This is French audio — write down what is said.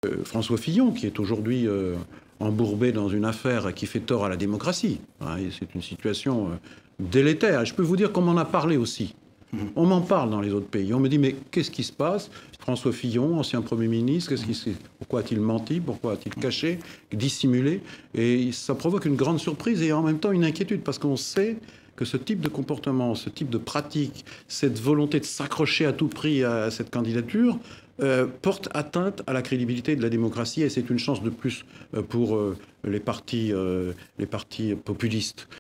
François Fillon, qui est aujourd'hui embourbé dans une affaire qui fait tort à la démocratie. Hein, c'est une situation délétère. Et je peux vous dire qu'on m'en a parlé aussi. On m'en parle dans les autres pays. On me dit, mais qu'est-ce qui se passe? François Fillon, ancien Premier ministre, pourquoi a-t-il menti? Pourquoi a-t-il caché, dissimulé? Et ça provoque une grande surprise et en même temps une inquiétude, parce qu'on sait que ce type de comportement, ce type de pratique, cette volonté de s'accrocher à tout prix à cette candidature, porte atteinte à la crédibilité de la démocratie et c'est une chance de plus pour les partis populistes.